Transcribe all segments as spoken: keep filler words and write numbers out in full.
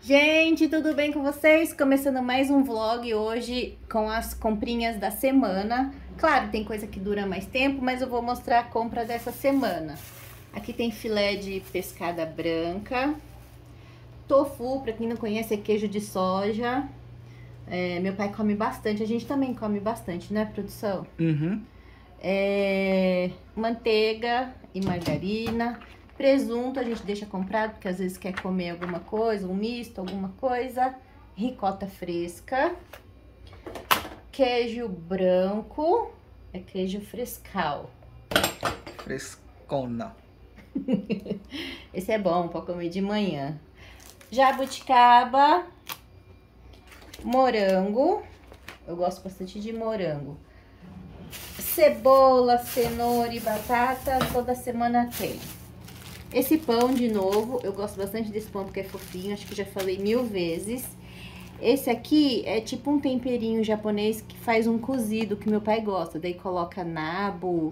Gente, tudo bem com vocês? Começando mais um vlog hoje com as comprinhas da semana. Claro, tem coisa que dura mais tempo, mas eu vou mostrar a compra dessa semana. Aqui tem filé de pescada branca. Tofu, pra quem não conhece, é queijo de soja. É, meu pai come bastante, a gente também come bastante, né, produção? Uhum. É, manteiga e margarina. Presunto a gente deixa comprado, porque às vezes quer comer alguma coisa, um misto, alguma coisa. Ricota fresca. Queijo branco. É queijo frescal. Frescona. Esse é bom para comer de manhã. Jabuticaba. Morango. Eu gosto bastante de morango. Cebola, cenoura e batata, toda semana tem. Esse pão, de novo, eu gosto bastante desse pão porque é fofinho, acho que já falei mil vezes. Esse aqui é tipo um temperinho japonês que faz um cozido que meu pai gosta. Daí coloca nabo,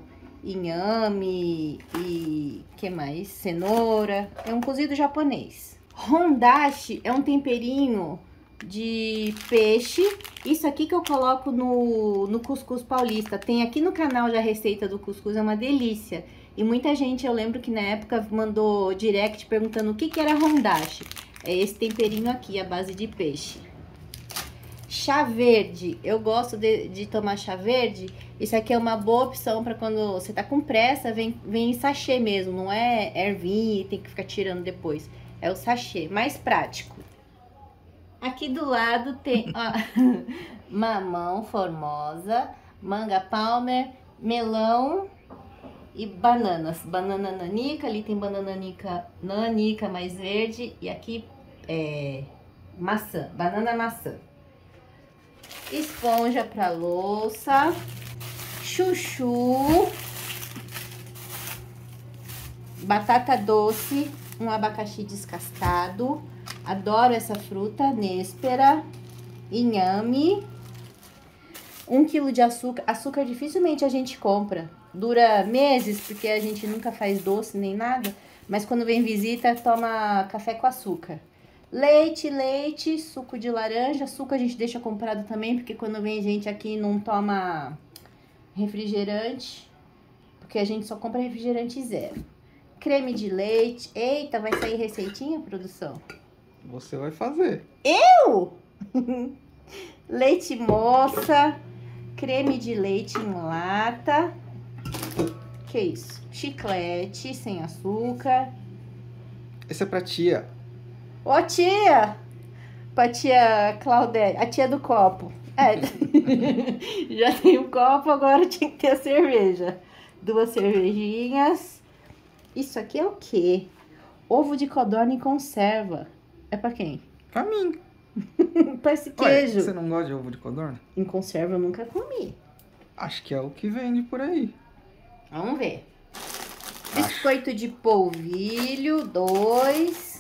inhame e que mais? Cenoura. É um cozido japonês. Hondashi é um temperinho de peixe. Isso aqui que eu coloco no, no cuscuz paulista. Tem aqui no canal já a receita do cuscuz, é uma delícia. E muita gente, eu lembro que na época mandou direct perguntando o que que era hondashi. É esse temperinho aqui, a base de peixe. Chá verde, eu gosto de, de tomar chá verde. Isso aqui é uma boa opção para quando você tá com pressa, vem, vem em sachê mesmo. Não é ervinha e tem que ficar tirando depois. É o sachê, mais prático. Aqui do lado tem, ó, mamão formosa, manga palmer, melão e bananas. Banana nanica, ali tem banana nanica, nanica mais verde e aqui é maçã, banana maçã. Esponja para louça, chuchu, batata doce, um abacaxi descascado. Adoro essa fruta, néspera, inhame, um quilo de açúcar. Açúcar dificilmente a gente compra, dura meses porque a gente nunca faz doce nem nada, mas quando vem visita toma café com açúcar. Leite, leite, suco de laranja, açúcar a gente deixa comprado também, porque quando vem gente aqui não toma refrigerante, porque a gente só compra refrigerante zero. Creme de leite, eita, vai sair receitinha, produção? Você vai fazer. Eu? Leite moça, creme de leite em lata. Que isso? Chiclete sem açúcar. Esse é pra tia. Ô tia! Pra tia Claudete, a tia do copo. É, já tem o copo, agora tinha que ter a cerveja. Duas cervejinhas. Isso aqui é o quê? Ovo de codorna em conserva. É pra quem? Pra mim. Pra esse Ué, queijo. você não gosta de ovo de codorna? Em conserva eu nunca comi. Acho que é o que vende por aí. Vamos ver. Acho. Biscoito de polvilho, dois.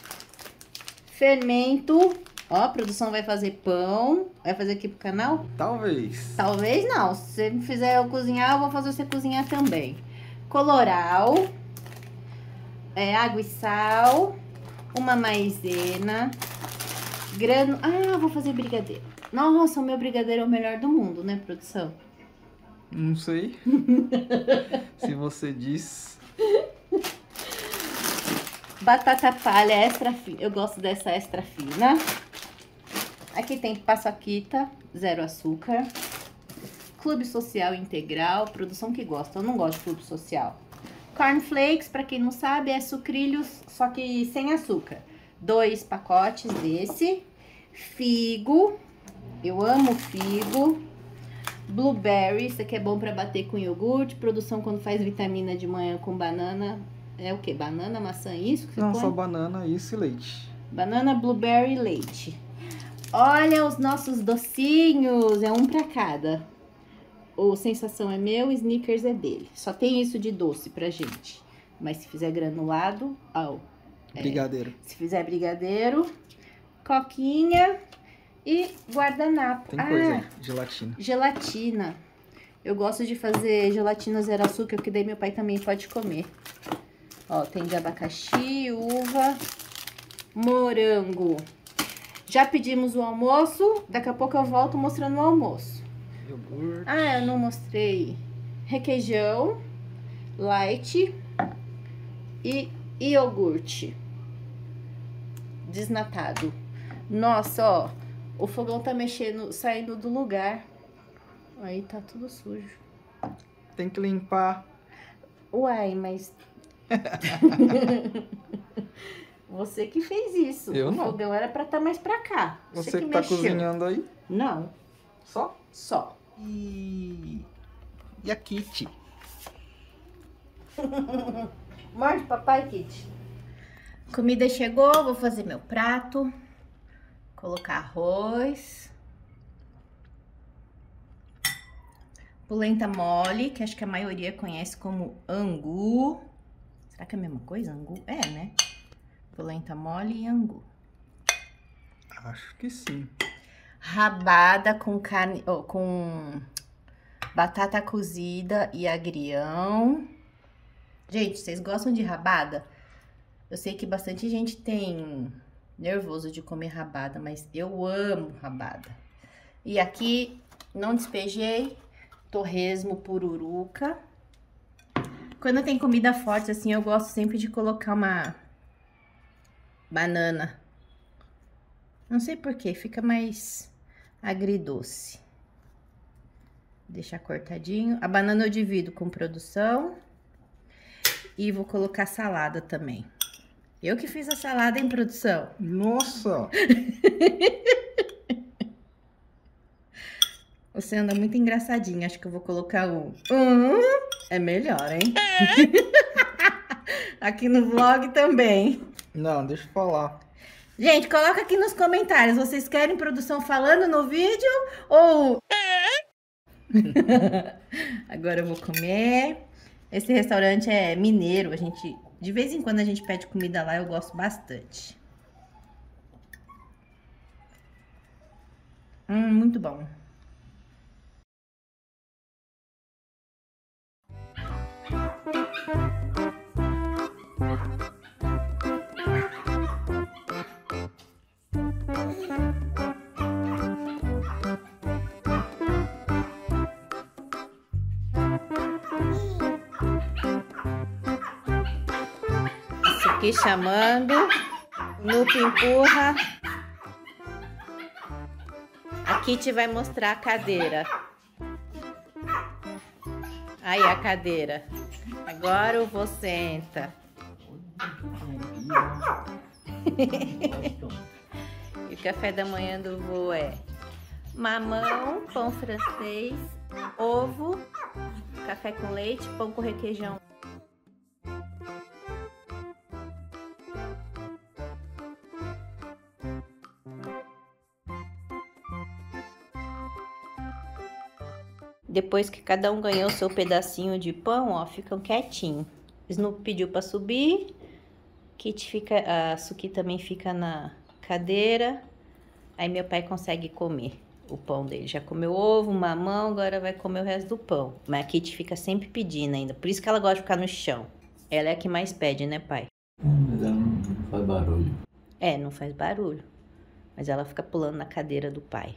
Fermento. Ó, a produção vai fazer pão. Vai fazer aqui pro canal? Talvez. Talvez não. Se você me fizer eu cozinhar, eu vou fazer você cozinhar também. Coloral. É, água e sal. Uma maisena. Grano... Ah, vou fazer brigadeiro. Nossa, o meu brigadeiro é o melhor do mundo, né, produção? Não sei. Se você diz. Batata palha extra fina. Eu gosto dessa extra fina. Aqui tem paçoquita, zero açúcar. Clube social integral. Produção que gosta. Eu não gosto de clube social. Cornflakes, pra quem não sabe, é sucrilhos, só que sem açúcar. Dois pacotes desse. Figo. Eu amo figo. Blueberry, isso aqui é bom pra bater com iogurte. Produção quando faz vitamina de manhã com banana. É o que? Banana, maçã, isso que você Não, põe? só banana, isso e leite. Banana, blueberry e leite. Olha os nossos docinhos. É um pra cada. O Sensação é meu, o Snickers é dele. Só tem isso de doce pra gente. Mas se fizer granulado... Oh, é, Brigadeiro. se fizer brigadeiro, coquinha e guardanapo. Tem coisa Ah, aí, gelatina. gelatina. Eu gosto de fazer gelatina zero açúcar, porque daí meu pai também pode comer. Ó, tem de abacaxi, uva, morango. Já pedimos o almoço, daqui a pouco eu volto mostrando o almoço. Iogurte. Ah, eu não mostrei requeijão, light e iogurte desnatado. Nossa, ó, o fogão tá mexendo, saindo do lugar. Aí tá tudo sujo. Tem que limpar. Uai, mas... Você que fez isso. Eu o não. O fogão era pra estar mais pra cá. Você, Você que, que tá mexeu. cozinhando aí? Não, Só? só. E... E a Kitty? Morde, papai, Kitty. Comida chegou, vou fazer meu prato. Colocar arroz. Polenta mole, que acho que a maioria conhece como angu. Será que é a mesma coisa, angu? É, né? Polenta mole e angu. Acho que sim. Rabada com carne, oh, com batata cozida e agrião. Gente, vocês gostam de rabada? Eu sei que bastante gente tem nervoso de comer rabada, mas eu amo rabada. E aqui, não despejei, torresmo pururuca. Quando tem comida forte assim, eu gosto sempre de colocar uma banana. Não sei porquê, fica mais agridoce. Deixar cortadinho. A banana eu divido com produção. E vou colocar salada também. Eu que fiz a salada em produção. Nossa! Você anda muito engraçadinho. Acho que eu vou colocar um... Hum, é melhor, hein? Aqui no vlog também. Não, deixa eu falar. Gente, coloca aqui nos comentários. Vocês querem produção falando no vídeo? Ou... Agora eu vou comer. Esse restaurante é mineiro. A gente... De vez em quando a gente pede comida lá. Eu gosto bastante. Hum, muito bom. Isso aqui chamando. Nup empurra. A Kitty vai mostrar a cadeira. Aí a cadeira. Agora o vô senta. E o café da manhã do vô é mamão, pão francês, ovo, café com leite, pão com requeijão. Depois que cada um ganhou seu pedacinho de pão, ó, ficam quietinhos. Snoop pediu para subir. Kitty fica, a Suki também fica na cadeira. Aí meu pai consegue comer o pão dele. Já comeu ovo, mamão, agora vai comer o resto do pão. Mas a Kitty fica sempre pedindo ainda. Por isso que ela gosta de ficar no chão. Ela é a que mais pede, né, pai? Mas ela não faz barulho. É, não faz barulho. Mas ela fica pulando na cadeira do pai.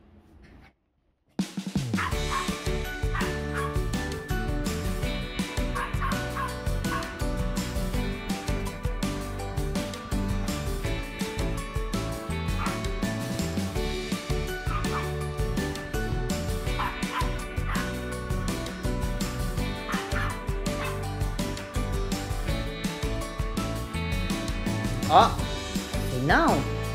Ah! E não?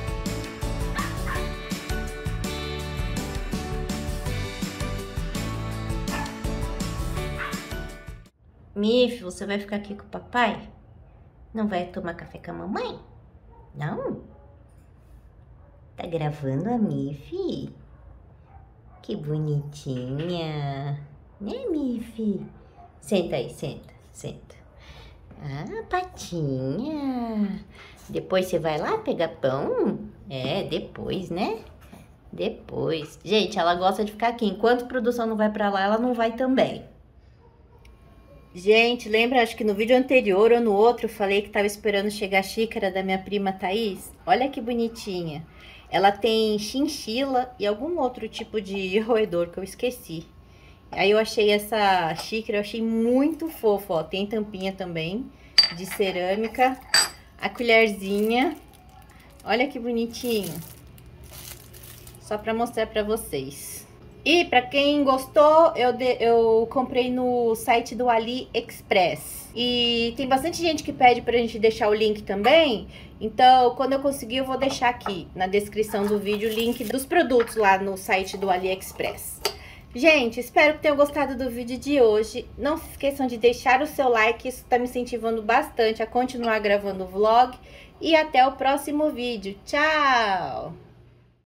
Mif, você vai ficar aqui com o papai? Não vai tomar café com a mamãe? Não? Tá gravando a Mif? Que bonitinha. Né, Mif? Senta aí, senta, senta. Ah, patinha. Depois você vai lá pegar pão? É, depois, né? Depois. Gente, ela gosta de ficar aqui. Enquanto a produção não vai pra lá, ela não vai também. Gente, lembra, acho que no vídeo anterior ou no outro, eu falei que tava esperando chegar a xícara da minha prima Thaís? Olha que bonitinha. Ela tem chinchila e algum outro tipo de roedor que eu esqueci. Aí eu achei essa xícara, eu achei muito fofo, ó. Tem tampinha também de cerâmica. A colherzinha. Olha que bonitinho. Só pra mostrar pra vocês. E pra quem gostou, eu, de, eu comprei no site do AliExpress. E tem bastante gente que pede pra gente deixar o link também. Então, quando eu conseguir, eu vou deixar aqui na descrição do vídeo o link dos produtos lá no site do AliExpress. Gente, espero que tenham gostado do vídeo de hoje. Não se esqueçam de deixar o seu like, isso tá me incentivando bastante a continuar gravando o vlog. E até o próximo vídeo. Tchau!